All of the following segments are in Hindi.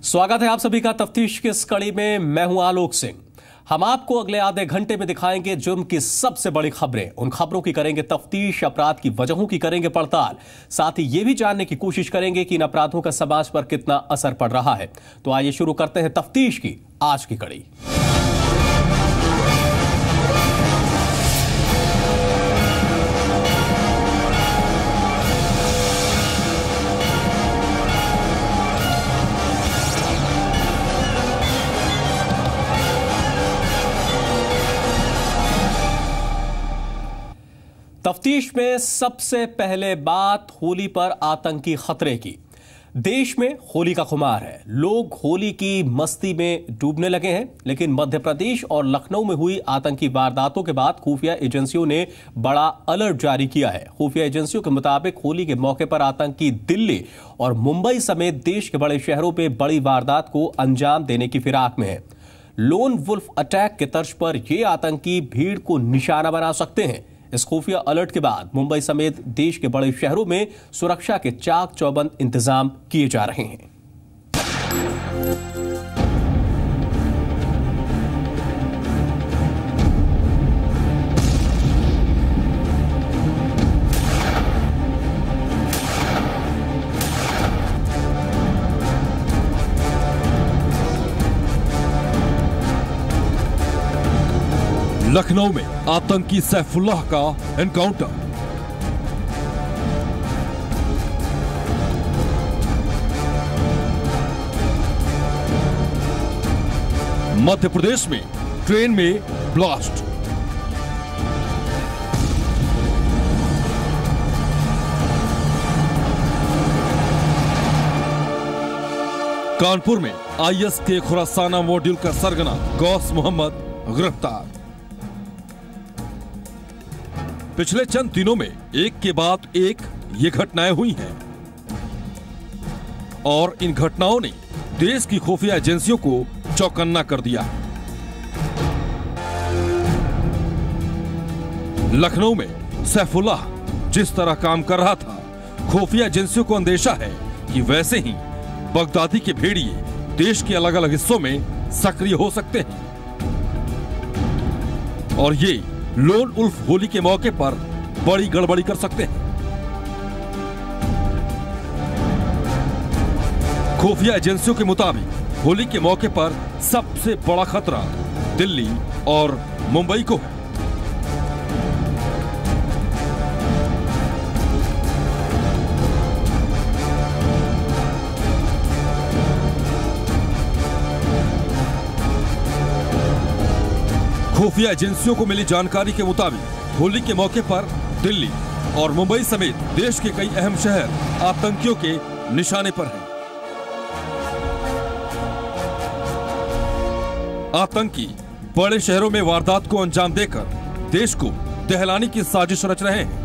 स्वागत है आप सभी का तफ्तीश की इस कड़ी में। मैं हूं आलोक सिंह। हम आपको अगले आधे घंटे में दिखाएंगे जुर्म की सबसे बड़ी खबरें। उन खबरों की करेंगे तफ्तीश, अपराध की वजहों की करेंगे पड़ताल, साथ ही यह भी जानने की कोशिश करेंगे कि इन अपराधों का समाज पर कितना असर पड़ रहा है। तो आइए शुरू करते हैं तफ्तीश की आज की कड़ी। तफ्तीश में सबसे पहले बात होली पर आतंकी खतरे की। देश में होली का खुमार है, लोग होली की मस्ती में डूबने लगे हैं। लेकिन मध्य प्रदेश और लखनऊ में हुई आतंकी वारदातों के बाद खुफिया एजेंसियों ने बड़ा अलर्ट जारी किया है। खुफिया एजेंसियों के मुताबिक होली के मौके पर आतंकी दिल्ली और मुंबई समेत देश के बड़े शहरों में बड़ी वारदात को अंजाम देने की फिराक में है। लोन वुल्फ अटैक के तर्ज पर ये आतंकी भीड़ को निशाना बना सकते हैं। इस खुफिया अलर्ट के बाद मुंबई समेत देश के बड़े शहरों में सुरक्षा के चाक चौबंद इंतजाम किए जा रहे हैं। लखनऊ में आतंकी सैफुल्लाह का एनकाउंटर। मध्य प्रदेश में ट्रेन में ब्लास्ट। कानपुर में आईएस के खुरासाना मॉड्यूल का सरगना गौस मोहम्मद गिरफ्तार। पिछले चंद दिनों में एक के बाद एक ये घटनाएं हुई हैं और इन घटनाओं ने देश की खुफिया एजेंसियों को चौकन्ना कर दिया। लखनऊ में सैफुल्लाह जिस तरह काम कर रहा था, खुफिया एजेंसियों को अंदेशा है कि वैसे ही बगदादी के भेड़िए देश के अलग अलग हिस्सों में सक्रिय हो सकते हैं और ये लोन उल्फ होली के मौके पर बड़ी गड़बड़ी कर सकते हैं। खुफिया एजेंसियों के मुताबिक होली के मौके पर सबसे बड़ा खतरा दिल्ली और मुंबई को है। खुफिया एजेंसियों को मिली जानकारी के मुताबिक होली के मौके पर दिल्ली और मुंबई समेत देश के कई अहम शहर आतंकियों के निशाने पर हैं। आतंकी बड़े शहरों में वारदात को अंजाम देकर देश को दहलाने की साजिश रच रहे हैं।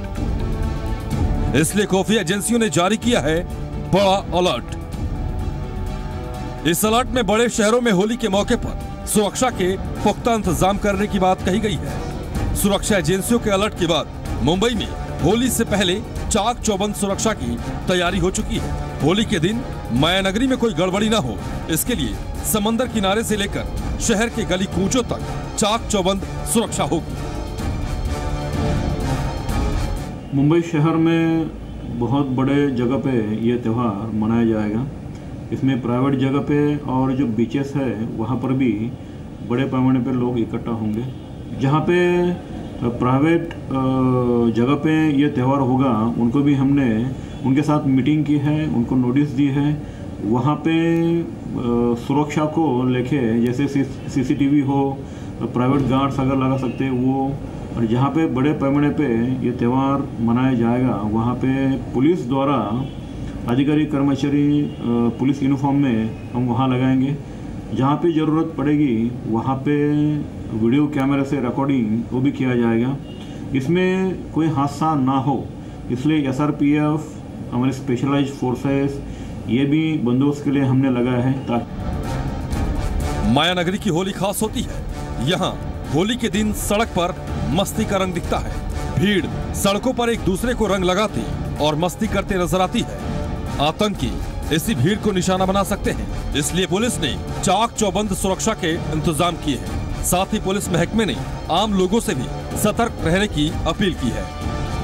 इसलिए खुफिया एजेंसियों ने जारी किया है बड़ा अलर्ट। इस अलर्ट में बड़े शहरों में होली के मौके पर सुरक्षा के पुख्ता इंतजाम करने की बात कही गई है। सुरक्षा एजेंसियों के अलर्ट के बाद मुंबई में होली से पहले चाक चौबंद सुरक्षा की तैयारी हो चुकी है। होली के दिन माया नगरी में कोई गड़बड़ी ना हो, इसके लिए समंदर किनारे से लेकर शहर के गली कूचों तक चाक चौबंद सुरक्षा होगी। मुंबई शहर में बहुत बड़े जगह पे ये त्यौहार मनाया जाएगा। इसमें प्राइवेट जगह पे और जो बीचेस है वहाँ पर भी बड़े पैमाने पे लोग इकट्ठा होंगे। जहाँ पे प्राइवेट जगह पे ये त्यौहार होगा उनको भी हमने उनके साथ मीटिंग की है, उनको नोटिस दी है। वहाँ पे सुरक्षा को लेके जैसे सीसीटीवी हो, प्राइवेट गार्ड्स अगर लगा सकते हैं वो, और जहाँ पे बड़े पैमाने पे ये त्यौहार मनाया जाएगा वहाँ पे पुलिस द्वारा अधिकारी कर्मचारी पुलिस यूनिफॉर्म में हम वहाँ लगाएंगे। जहाँ पे ज़रूरत पड़ेगी वहाँ पे वीडियो कैमरे से रिकॉर्डिंग वो भी किया जाएगा। इसमें कोई हादसा ना हो इसलिए एसआरपीएफ, हमारे स्पेशलाइज्ड फोर्सेस ये भी बंदोबस्त के लिए हमने लगाया है। ताकि माया नगरी की होली खास होती है। यहाँ होली के दिन सड़क पर मस्ती का रंग दिखता है। भीड़ सड़कों पर एक दूसरे को रंग लगाती और मस्ती करते नजर आती है। आतंकी इसी भीड़ को निशाना बना सकते हैं। इसलिए पुलिस ने चाक चौबंद सुरक्षा के इंतजाम किए हैं। साथ ही पुलिस महकमे ने आम लोगों से भी सतर्क रहने की अपील की है।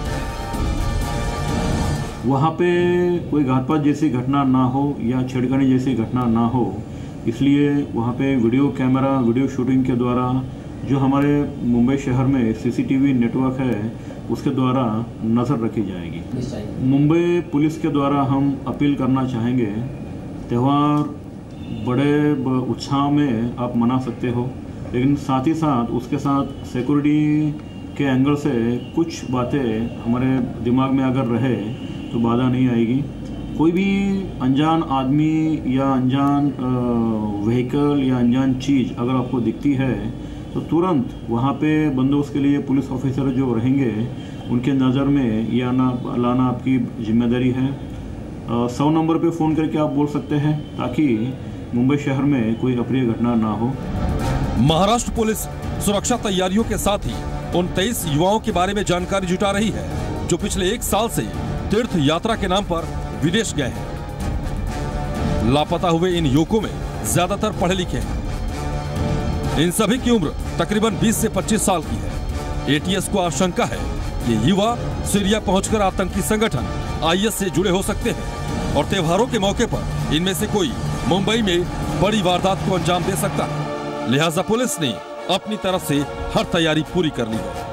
वहाँ पे कोई घातपात जैसी घटना ना हो या छेड़खानी जैसी घटना ना हो, इसलिए वहाँ पे वीडियो कैमरा, वीडियो शूटिंग के द्वारा जो हमारे मुंबई शहर में सीसीटीवी नेटवर्क है उसके द्वारा नज़र रखी जाएगी। मुंबई पुलिस के द्वारा हम अपील करना चाहेंगे, त्यौहार बड़े उत्साह में आप मना सकते हो, लेकिन साथ ही साथ उसके साथ सिक्योरिटी के एंगल से कुछ बातें हमारे दिमाग में अगर रहे तो बाधा नहीं आएगी। कोई भी अनजान आदमी या अनजान व्हीकल या अनजान चीज़ अगर आपको दिखती है तो तुरंत वहाँ पे बंदोबस्त के लिए पुलिस ऑफिसर जो रहेंगे उनके नज़र में ये लाना आपकी जिम्मेदारी है। 100 नंबर पे फ़ोन करके आप बोल सकते हैं ताकि मुंबई शहर में कोई अप्रिय घटना ना हो। महाराष्ट्र पुलिस सुरक्षा तैयारियों के साथ ही उन 23 युवाओं के बारे में जानकारी जुटा रही है जो पिछले 1 साल से तीर्थ यात्रा के नाम पर विदेश गए हैं। लापता हुए इन युवकों में ज्यादातर पढ़े लिखे हैं। इन सभी की उम्र तकरीबन 20 से 25 साल की है। एटीएस को आशंका है कि युवा सीरिया पहुंचकर आतंकी संगठन आईएस से जुड़े हो सकते हैं और त्योहारों के मौके पर इनमें से कोई मुंबई में बड़ी वारदात को अंजाम दे सकता है। लिहाजा पुलिस ने अपनी तरफ से हर तैयारी पूरी कर ली है।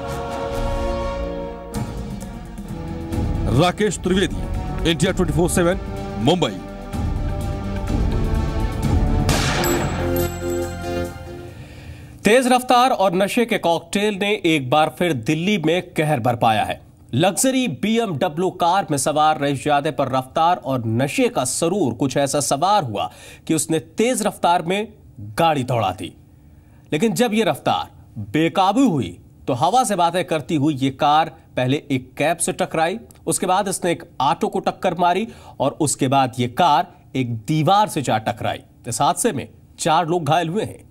राकेश त्रिवेदी, इंडिया 24/7, मुंबई। तेज रफ्तार और नशे के कॉकटेल ने एक बार फिर दिल्ली में कहर बरपाया है। लग्जरी BMW कार में सवार रईसजादे पर रफ्तार और नशे का सरूर कुछ ऐसा सवार हुआ कि उसने तेज रफ्तार में गाड़ी दौड़ा दी। लेकिन जब यह रफ्तार बेकाबू हुई तो हवा से बातें करती हुई यह कार पहले एक कैब से टकराई, उसके बाद इसने एक ऑटो को टक्कर मारी और उसके बाद यह कार एक दीवार से जा टकराई। इस हादसे में 4 लोग घायल हुए हैं।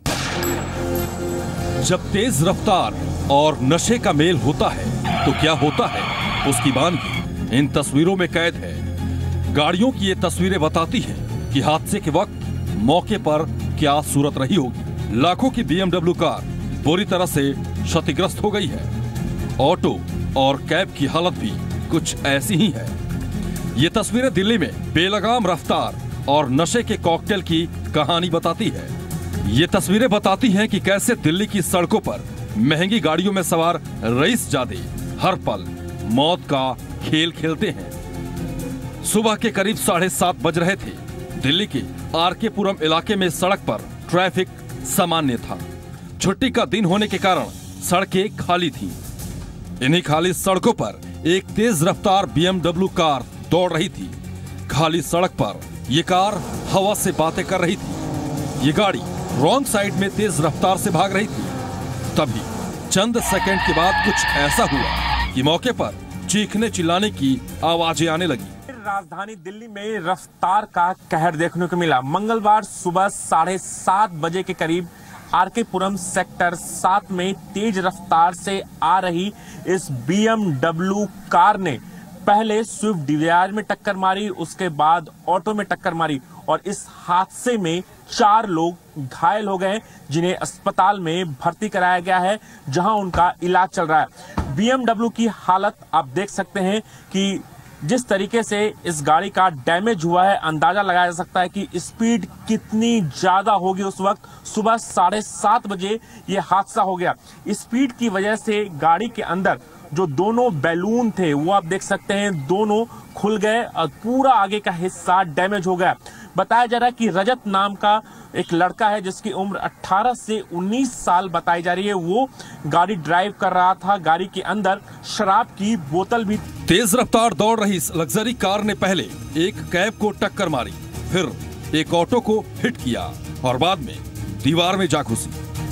जब तेज रफ्तार और नशे का मेल होता है तो क्या होता है, उसकी बानगी इन तस्वीरों में कैद है। गाड़ियों की ये तस्वीरें बताती हैं कि हादसे के वक्त मौके पर क्या सूरत रही होगी। लाखों की BMW कार बुरी तरह से क्षतिग्रस्त हो गई है। ऑटो और कैब की हालत भी कुछ ऐसी ही है। ये तस्वीरें दिल्ली में बेलगाम रफ्तार और नशे के कॉकटेल की कहानी बताती है। ये तस्वीरें बताती हैं कि कैसे दिल्ली की सड़कों पर महंगी गाड़ियों में सवार रईसजादे हर पल मौत का खेल खेलते हैं। सुबह के करीब 7:30 बज रहे थे। दिल्ली के आरके पुरम इलाके में सड़क पर ट्रैफिक सामान्य था। छुट्टी का दिन होने के कारण सड़कें खाली थीं। इन्हीं खाली सड़कों पर एक तेज रफ्तार BMW कार दौड़ रही थी। खाली सड़क पर यह कार हवा से बातें कर रही थी। ये गाड़ी रॉन्ग साइड में तेज रफ्तार से भाग रही थी। तभी चंद सेकंड के बाद कुछ ऐसा हुआ कि मौके पर चीखने चिल्लाने की आवाजें आने लगी। राजधानी दिल्ली में रफ्तार का कहर देखने को मिला। मंगलवार सुबह 7:30 बजे के करीब आरके पुरम सेक्टर 7 में तेज रफ्तार से आ रही इस BMW कार ने पहले स्विफ्ट डिजायर में टक्कर मारी, उसके बाद ऑटो में टक्कर मारी और इस हादसे में 4 लोग घायल हो गए जिन्हें अस्पताल में भर्ती कराया गया है, जहां उनका इलाज चल रहा है। BMW की हालत आप देख सकते हैं कि जिस तरीके से इस गाड़ी का डैमेज हुआ है, अंदाजा लगाया जा सकता है कि स्पीड कितनी ज्यादा होगी। उस वक्त सुबह 7:30 बजे ये हादसा हो गया। स्पीड की वजह से गाड़ी के अंदर जो दोनों बैलून थे वो आप देख सकते हैं दोनों खुल गए और पूरा आगे का हिस्सा डैमेज हो गया। बताया जा रहा है कि रजत नाम का एक लड़का है जिसकी उम्र 18 से 19 साल बताई जा रही है। वो गाड़ी ड्राइव कर रहा था। गाड़ी के अंदर शराब की बोतल भी। तेज रफ्तार दौड़ रही इस लग्जरी कार ने पहले एक कैब को टक्कर मारी, फिर एक ऑटो को हिट किया और बाद में दीवार में जा घुसी।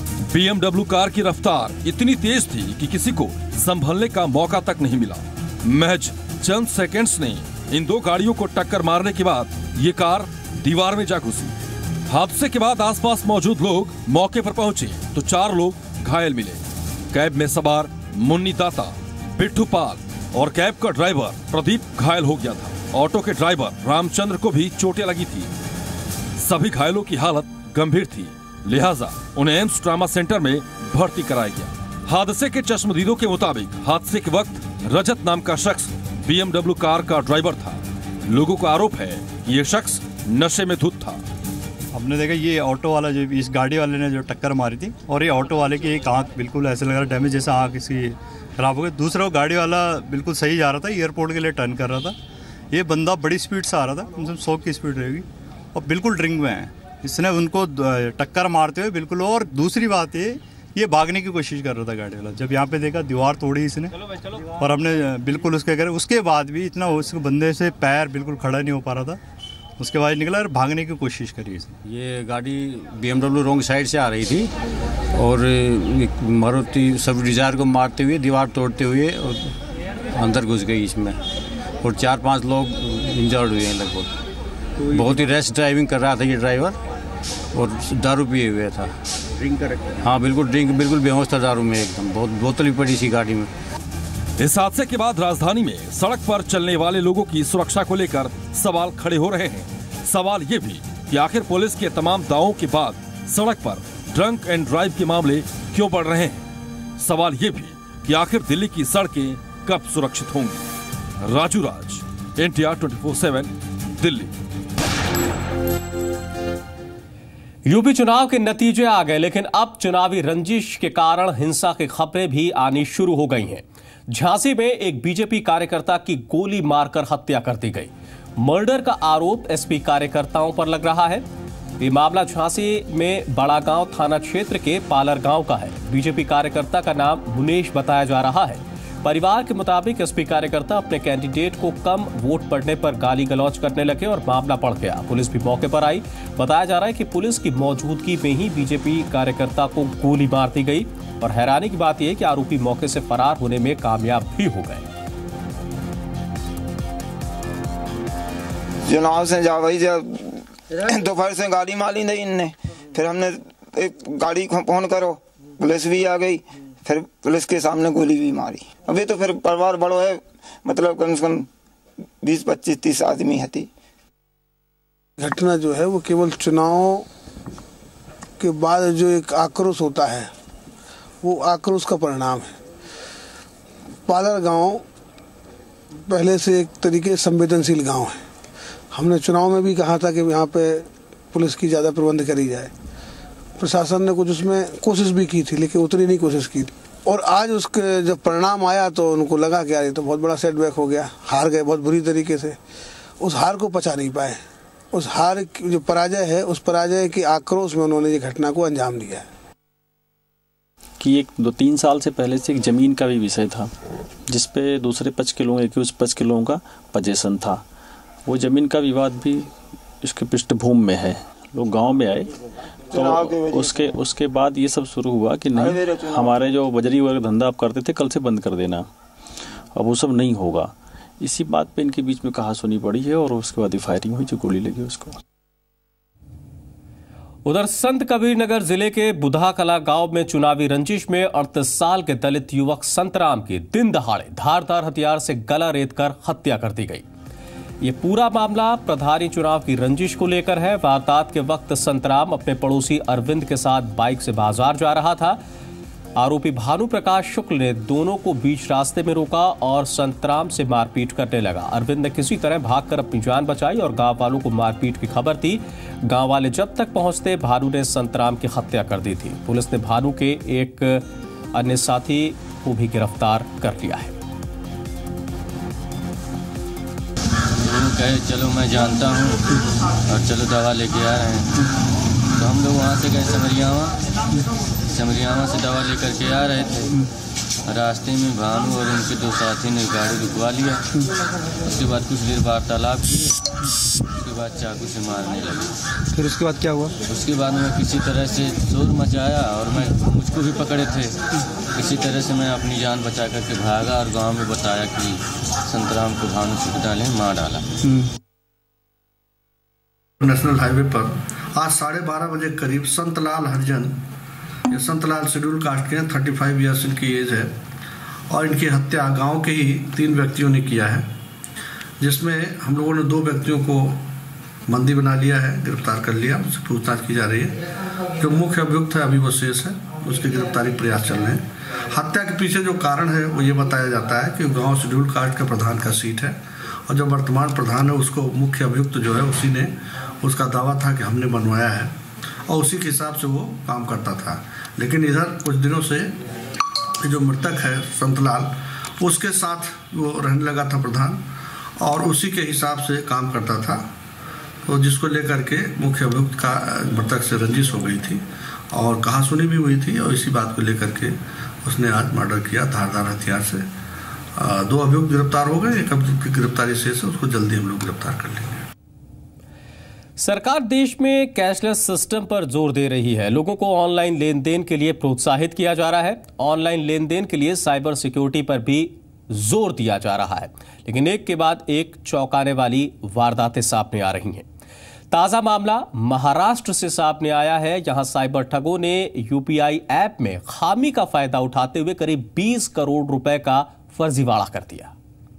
BMW कार की रफ्तार इतनी तेज थी कि किसी को संभलने का मौका तक नहीं मिला। महज चंद सेकंड्स ने इन 2 गाड़ियों को टक्कर मारने के बाद ये कार दीवार में जा घुसी। हादसे के बाद आसपास मौजूद लोग मौके पर पहुंचे तो 4 लोग घायल मिले। कैब में सवार मुन्नी दाता, पिट्ठू पाल और कैब का ड्राइवर प्रदीप घायल हो गया था। ऑटो के ड्राइवर रामचंद्र को भी चोटें लगी थी। सभी घायलों की हालत गंभीर थी, लिहाजा उन्हें एम्स ट्रामा सेंटर में भर्ती कराया गया। हादसे के चश्मदीदों के मुताबिक हादसे के वक्त रजत नाम का शख्स BMW कार का ड्राइवर था। लोगों का आरोप है कि ये शख्स नशे में धुत था। हमने देखा ये ऑटो वाला, जो इस गाड़ी वाले ने जो टक्कर मारी थी, और ये ऑटो वाले की एक आंख बिल्कुल ऐसे लग रहा डैमेज, जैसा आंख इसकी खराब हो गई। दूसरा गाड़ी वाला बिल्कुल सही जा रहा था, एयरपोर्ट के लिए टर्न कर रहा था। ये बंदा बड़ी स्पीड से आ रहा था, कम से कम 100 की स्पीड रहेगी, और बिल्कुल ड्रिंक में है। इसने उनको टक्कर मारते हुए बिल्कुल, और दूसरी बात ये भागने की कोशिश कर रहा था गाड़ी वाला। जब यहाँ पे देखा दीवार तोड़ी इसने, और हमने बिल्कुल उसके बाद भी इतना उस बंदे से पैर बिल्कुल खड़ा नहीं हो पा रहा था। उसके बाद निकला और भागने की कोशिश करी इसने। ये गाड़ी BMW रॉन्ग साइड से आ रही थी और मारुति सब डिजायर को मारते हुए, दीवार तोड़ते हुए और अंदर घुस गई इसमें, और 4-5 लोग इंजर्ड हुए हैं लगभग। बहुत ही रैश ड्राइविंग कर रहा था ये ड्राइवर, और दारू पिए हुए था। ड्रिंक कर, हाँ बिल्कुल ड्रिंक, बिल्कुल बेहोश था दारू में एकदम। बहुत बोतल भी पड़ी सी गाड़ी में। इस हादसे के बाद राजधानी में सड़क पर चलने वाले लोगों की सुरक्षा को लेकर सवाल खड़े हो रहे हैं। सवाल ये भी कि आखिर पुलिस के तमाम दावों के बाद सड़क पर ड्रंक एंड ड्राइव के मामले क्यों बढ़ रहे हैं। सवाल ये भी कि आखिर दिल्ली की सड़कें कब सुरक्षित होंगी। राजू राज, NTR 24/7, दिल्ली। यूपी चुनाव के नतीजे आ गए, लेकिन अब चुनावी रंजिश के कारण हिंसा की खबरें भी आनी शुरू हो गई हैं। झांसी में एक बीजेपी कार्यकर्ता की गोली मारकर हत्या कर दी गई। मर्डर का आरोप एसपी कार्यकर्ताओं पर लग रहा है। ये मामला झांसी में बड़ा गांव थाना क्षेत्र के पालर गांव का है। बीजेपी कार्यकर्ता का नाम मुनेश बताया जा रहा है। परिवार के मुताबिक एसपी कार्यकर्ता अपने कैंडिडेट को कम वोट पड़ने पर गाली गलौज करने लगे और मामला बढ़ गया। पुलिस भी मौके पर आई। बताया जा रहा है कि पुलिस की मौजूदगी में ही बीजेपी कार्यकर्ता को गोली मार दी गई, और हैरानी की बात यह है कि आरोपी मौके से फरार होने में कामयाब भी हो गए। चुनाव से जा वही जब दोपहर से गाड़ी मारी नहीं इनने, फिर हमने एक गाड़ी को फोन करो, पुलिस भी आ गई, फिर पुलिस के सामने गोली भी मारी। अभी तो फिर परिवार बड़ो है, मतलब कम से कम 20, 25, 30 आदमी है। घटना जो है वो केवल चुनाव के बाद जो एक आक्रोश होता है, वो आक्रोश का परिणाम है। पालर गांव पहले से एक तरीके संवेदनशील गांव है। हमने चुनाव में भी कहा था कि यहाँ पे पुलिस की ज़्यादा प्रबंध करी जाए। प्रशासन ने कुछ उसमें कोशिश भी की थी, लेकिन उतनी नहीं कोशिश की थी। और आज उसके जब परिणाम आया तो उनको लगा कि यार ये तो बहुत बड़ा सेटबैक हो गया, हार गए बहुत बुरी तरीके से। उस हार को पचा नहीं पाए। उस हार की जो पराजय है, उस पराजय के आक्रोश में उन्होंने ये घटना को अंजाम दिया है। कि 2-3 साल से पहले से एक ज़मीन का भी विषय था, जिसपे दूसरे पक्ष के लोगों, एक पक्ष के लोगों का पोजीशन था। वो ज़मीन का विवाद भी इसके पृष्ठभूमि में है। लोग गांव में आए तो उसके बाद ये सब शुरू हुआ कि नहीं, हमारे जो बजरी वगैरह धंधा आप करते थे कल से बंद कर देना, अब वो सब नहीं होगा। इसी बात पे इनके बीच में कहा सुनी पड़ी है, और उसके बाद फायरिंग हुई, जो गोली लगी उसको। उधर संत कबीर नगर जिले के बुधा कला गांव में चुनावी रंजिश में 38 साल के दलित युवक संतराम की दिन दहाड़े धारदार हथियार से गला रेतकर हत्या कर दी गई। ये पूरा मामला प्रधानी चुनाव की रंजिश को लेकर है। वारदात के वक्त संतराम अपने पड़ोसी अरविंद के साथ बाइक से बाजार जा रहा था। आरोपी भानु प्रकाश शुक्ल ने दोनों को बीच रास्ते में रोका और संतराम से मारपीट करने लगा। अरविंद ने किसी तरह भागकर अपनी जान बचाई और गांव वालों को मारपीट की खबर थी। गांव वाले जब तक पहुंचते भानु ने संतराम की हत्या कर दी थी। पुलिस ने भानु के एक अन्य साथी को भी गिरफ्तार कर लिया है। कहे चलो मैं जानता हूँ और चलो दवा लेके आ रहे हैं। तो हम लोग वहाँ से गए समरियावा से दवा लेकर के आ रहे थे। रास्ते में भानु और उनके 2 साथी ने गाड़ी रुकवा लिया। उसके बाद कुछ देर वार्तालाप किए, उसके बाद चाकू से मारने लगे। फिर उसके बाद क्या हुआ? उसके बाद मैं किसी तरह से शोर मचाया और मुझको भी पकड़े थे। किसी तरह से मैं अपनी जान बचा करके भागा और गांव में बताया कि संतराम को भानु से डाले मार डाला। नेशनल हाईवे पर आज 12:30 बजे करीब संतलाल हरिजन, ये संतलाल शेड्यूल कास्ट के 35 ईयर्स इनकी एज है, और इनकी हत्या गांव के ही 3 व्यक्तियों ने किया है। जिसमें हम लोगों ने 2 व्यक्तियों को बंदी बना लिया है, गिरफ्तार कर लिया, उससे पूछताछ की जा रही है। जो मुख्य अभियुक्त है अभी वो शेष है, उसकी गिरफ्तारी प्रयास चल रहे हैं। हत्या के पीछे जो कारण है वो ये बताया जाता है कि गांव शेड्यूल कास्ट का प्रधान का सीट है और जो वर्तमान प्रधान है उसको मुख्य अभियुक्त जो है उसी ने, उसका दावा था कि हमने बनवाया है और उसी के हिसाब से वो काम करता था। लेकिन इधर कुछ दिनों से जो मृतक है संतलाल, उसके साथ वो रहने लगा था प्रधान और उसी के हिसाब से काम करता था, तो जिसको लेकर के मुख्य अभियुक्त का मृतक से रंजिश हो गई थी और कहासुनी भी हुई थी और इसी बात को लेकर के उसने आज मर्डर किया धारदार हथियार से। 2 अभियुक्त गिरफ्तार हो गए, एक अभियुक्त की गिरफ्तारी शेष है, उसको जल्दी हम लोग गिरफ्तार कर लेंगे। सरकार देश में कैशलेस सिस्टम पर जोर दे रही है। लोगों को ऑनलाइन लेन देन के लिए प्रोत्साहित किया जा रहा है। ऑनलाइन लेन देन के लिए साइबर सिक्योरिटी पर भी जोर दिया जा रहा है। लेकिन एक के बाद एक चौंकाने वाली वारदातें सामने आ रही हैं। ताजा मामला महाराष्ट्र से सामने आया है। यहां साइबर ठगों ने यूपीआई ऐप में खामी का फायदा उठाते हुए करीब 20 करोड़ रुपए का फर्जीवाड़ा कर दिया।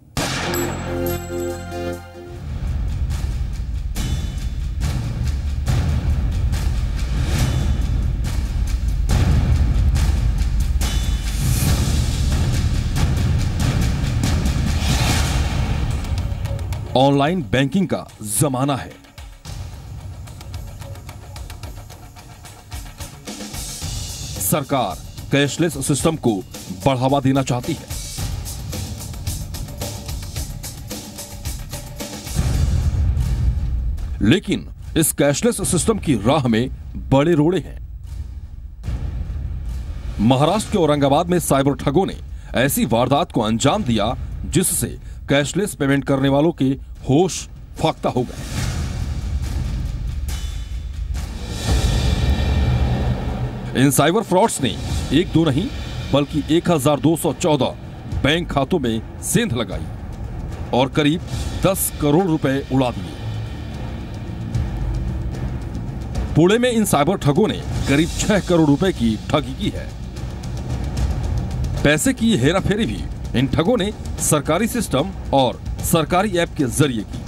ऑनलाइन बैंकिंग का जमाना है। सरकार कैशलेस सिस्टम को बढ़ावा देना चाहती है। लेकिन इस कैशलेस सिस्टम की राह में बड़े रोड़े हैं। महाराष्ट्र के औरंगाबाद में साइबर ठगों ने ऐसी वारदात को अंजाम दिया जिससे कैशलेस पेमेंट करने वालों के होश फाख्ता हो गए। इन साइबर फ्रॉड्स ने 1-2 नहीं बल्कि 1214 बैंक खातों में सेंध लगाई और करीब 10 करोड़ रुपए उड़ा दिए। पुणे में इन साइबर ठगों ने करीब 6 करोड़ रुपए की ठगी की है। पैसे की हेराफेरी भी इन ठगों ने सरकारी सिस्टम और सरकारी ऐप के जरिए की।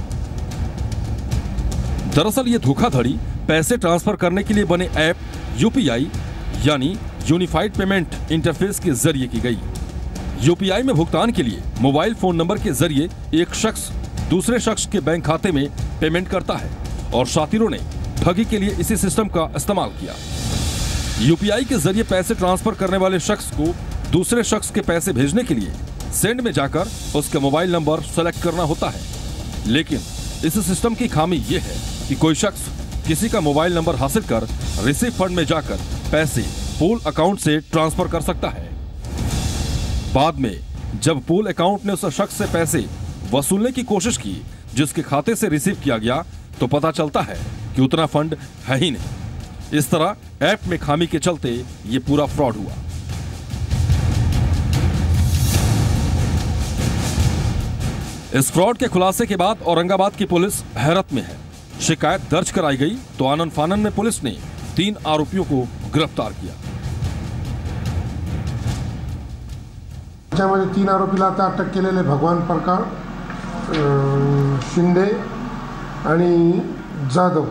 दरअसल ये धोखाधड़ी पैसे ट्रांसफर करने के लिए बने ऐप यूपीआई यानी यूनिफाइड पेमेंट इंटरफेस के जरिए की गई। यूपीआई में भुगतान के लिए मोबाइल फोन नंबर के जरिए एक शख्स दूसरे शख्स के बैंक खाते में पेमेंट करता है और शातिरों ने ठगी के लिए इसी सिस्टम का इस्तेमाल किया। यूपीआई के जरिए पैसे ट्रांसफर करने वाले शख्स को दूसरे शख्स के पैसे भेजने के लिए सेंड में जाकर उसका मोबाइल नंबर सेलेक्ट करना होता है। लेकिन इस सिस्टम की खामी यह है कि कोई शख्स किसी का मोबाइल नंबर हासिल कर रिसीव फंड में जाकर पैसे पूल अकाउंट से ट्रांसफर कर सकता है। बाद में जब पूल अकाउंट ने उस शख्स से पैसे वसूलने की कोशिश की जिसके खाते से रिसीव किया गया तो पता चलता है कि उतना फंड है ही नहीं। इस तरह ऐप में खामी के चलते ये पूरा फ्रॉड हुआ। इस फ्रॉड के खुलासे के बाद औरंगाबाद की पुलिस हैरत में है। शिकायत दर्ज कराई गई तो आनन फानन में पुलिस ने 3 आरोपियों को गिरफ्तार किया। त्यामध्ये 3 आरोपीला आता अटक केलेले भगवान प्रकार शिंदे आणि जाधव,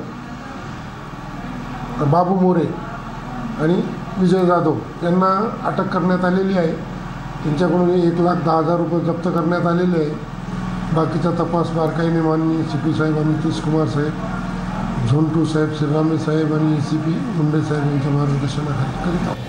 बाबू मोरे आणि विजय जाधव यांना अटक करण्यात आलेली आहे। त्यांच्याकडून 1,10,000 रुपये जप्त करण्यात आलेले आहे। बाकीचा तपास बारकाईने माननीय सीपी साहेब आणि नितीश कुमार साहेब, झोंटू साहेब, श्रीरामे साहेब आणि एसीपी मुंडे साहेब यांच्या मार्गदर्शनाखाली करीत आहोत।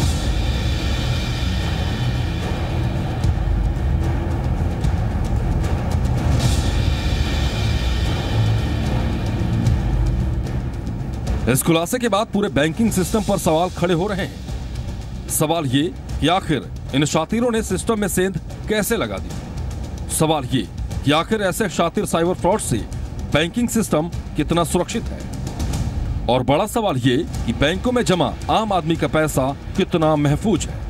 इस खुलासे के बाद पूरे बैंकिंग सिस्टम पर सवाल खड़े हो रहे हैं। सवाल ये कि आखिर इन शातिरों ने सिस्टम में सेंध कैसे लगा दी। सवाल ये कि आखिर ऐसे शातिर साइबर फ्रॉड से बैंकिंग सिस्टम कितना सुरक्षित है। और बड़ा सवाल ये कि बैंकों में जमा आम आदमी का पैसा कितना महफूज है।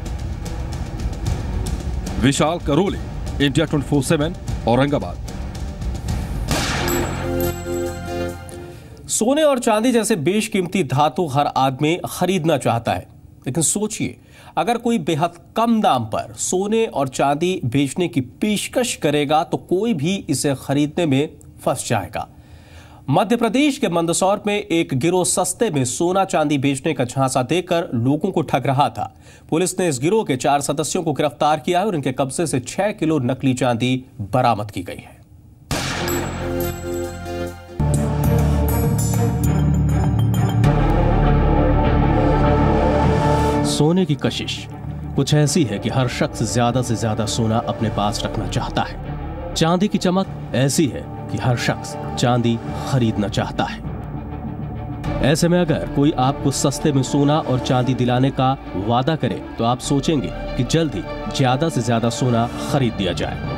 विशाल करोले, इंडिया 24/7, औरंगाबाद। सोने और चांदी जैसे बेशकीमती धातु हर आदमी खरीदना चाहता है, लेकिन सोचिए, अगर कोई बेहद कम दाम पर सोने और चांदी बेचने की पेशकश करेगा तो कोई भी इसे खरीदने में फंस जाएगा। मध्य प्रदेश के मंदसौर में एक गिरोह सस्ते में सोना चांदी बेचने का झांसा देकर लोगों को ठग रहा था। पुलिस ने इस गिरोह के 4 सदस्यों को गिरफ्तार किया है और इनके कब्जे से 6 किलो नकली चांदी बरामद की गई है। सोने की कशिश कुछ ऐसी है कि हर शख्स ज्यादा से ज्यादा सोना अपने पास रखना चाहता है। चांदी की चमक ऐसी है कि हर शख्स चांदी खरीदना चाहता है। ऐसे में अगर कोई आपको सस्ते में सोना और चांदी दिलाने का वादा करे तो आप सोचेंगे कि जल्द ही ज्यादा से ज्यादा सोना खरीद दिया जाए।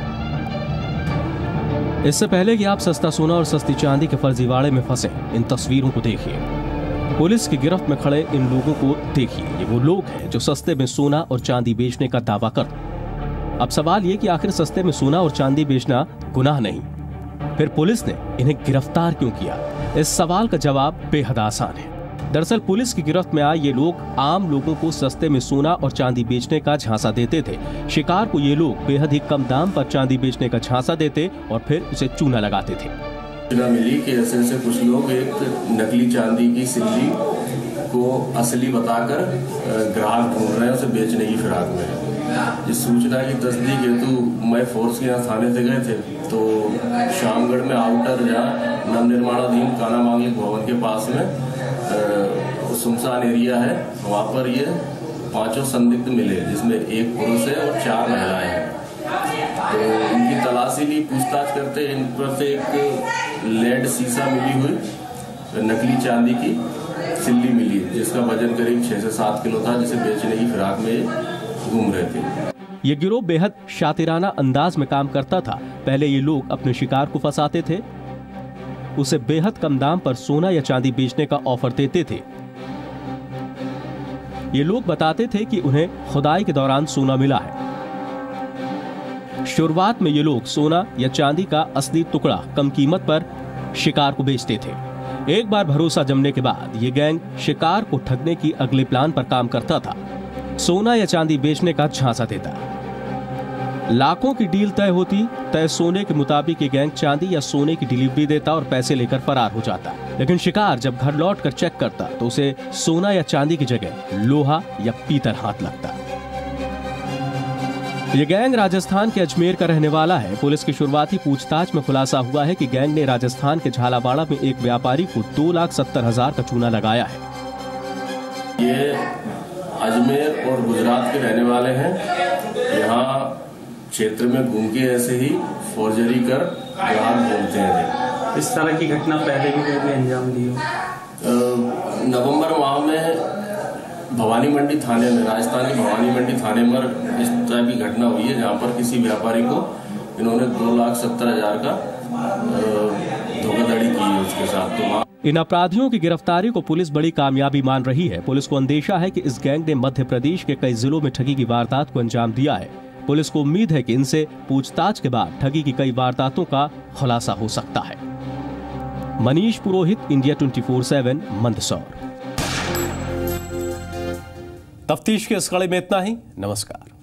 इससे पहले कि आप सस्ता सोना और सस्ती चांदी के फर्जीवाड़े में फंसे, इन तस्वीरों को देखिए। पुलिस की गिरफ्त में खड़े इन लोगों को देखिए। ये वो लोग हैं जो सस्ते में सोना और चांदी बेचने का दावा करते। अब सवाल ये कि आखिर सस्ते में सोना और चांदी बेचना गुनाह नहीं, फिर पुलिस ने इन्हें गिरफ्तार क्यों किया? इस सवाल का जवाब बेहद आसान है। दरअसल पुलिस की गिरफ्त में आए ये लोग आम लोगों को सस्ते में सोना और चांदी बेचने का झांसा देते थे। शिकार को ये लोग बेहद ही कम दाम पर चांदी बेचने का झांसा देते और फिर उसे चूना लगाते थे। मिली कि ऐसे कुछ लोग एक नकली चांदी की सिल्ली को असली बताकर ग्राहक ढूंढ रहे हैं, उसे बेचने की फिराक में। इस सूचना की तस्दीक हेतु मैं फोर्स के यहाँ थाने से गए थे तो शामगढ़ में आउटर जहाँ नवनिर्माणाधीन काना मांगलिक भवन के पास में सुनसान एरिया है, वहाँ पर ये 5 संदिग्ध मिले, जिसमें 1 पुरुष है और 4 महिलाएं हैं। तो इनकी तलाशी ली, पूछताछ करते इन पर से एक लेड शीशा मिली हुई नकली चांदी की सिल्ली मिली, जिसका वजन करीब 6 से 7 किलो था, जिसे बेचने की फिराक में घूम रहे थे। ये गिरोह बेहद शातिराना अंदाज में काम करता था। पहले ये लोग अपने शिकार को फंसाते थे, उसे बेहद कम दाम पर सोना या चांदी बेचने का ऑफर देते थे। ये लोग बताते थे कि उन्हें खुदाई के दौरान सोना मिला है। शुरुआत में ये लोग सोना या चांदी का असली टुकड़ा कम कीमत पर शिकार को बेचते थे। एक बार भरोसा जमने के बाद ये गैंग शिकार को ठगने की अगले प्लान पर काम करता था। सोना या चांदी बेचने का झांसा देता, लाखों की डील तय होती। तय सोने के मुताबिक ये गैंग चांदी या सोने की डिलीवरी देता और पैसे लेकर फरार हो जाता। लेकिन शिकार जब घर लौटकर चेक करता तो उसे सोना या चांदी की जगह लोहा या पीतल हाथ लगता। ये गैंग राजस्थान के अजमेर का रहने वाला है। पुलिस की शुरुआती पूछताछ में खुलासा हुआ है कि गैंग ने राजस्थान के झालावाड़ा में एक व्यापारी को 2,70,000 का चूना लगाया है। ये अजमेर और गुजरात के रहने वाले हैं। यहाँ क्षेत्र में घूम के ऐसे ही फोर्जरी कर ग्राहक ढूंढते हैं। इस तरह की घटना पहले भी कभी अंजाम दी हो? नवंबर माह में भवानी मंडी थाने में, राजस्थान के भवानी मंडी थाने में इस तरह की घटना हुई है, जहाँ पर किसी व्यापारी को इन्होंने 2,70,000 का धोखाधड़ी की है उसके साथ। तो इन अपराधियों की गिरफ्तारी को पुलिस बड़ी कामयाबी मान रही है। पुलिस को अंदेशा है कि इस गैंग ने मध्य प्रदेश के कई जिलों में ठगी की वारदात को अंजाम दिया है। पुलिस को उम्मीद है कि इनसे पूछताछ के बाद ठगी की कई वारदातों का खुलासा हो सकता है। मनीष पुरोहित, इंडिया 24/7, मंदसौर। तफ्तीश के इस कड़ी में इतना ही। नमस्कार।